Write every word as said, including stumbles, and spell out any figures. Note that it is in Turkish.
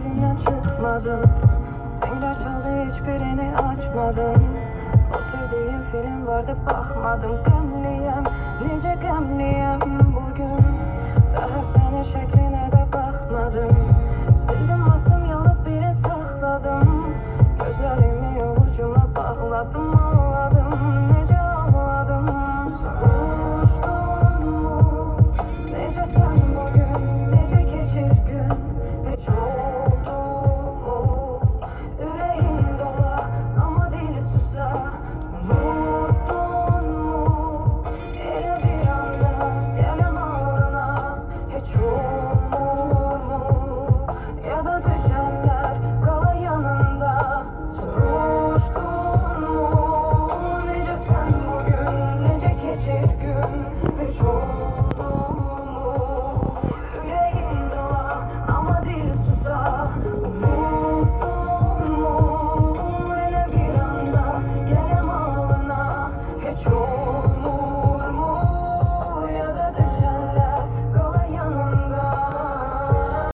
evimden çıkmadım. Zengiler çaldı, hiçbirini açmadım. O sevdiğim film vardı, bakmadım. Gemliyim, nice gemliyim bugün. Daha senin şekline de bakmadım. Sildim attım, yalnız birini sakladım. Gözlerimi avucumla bağladım, ağladım.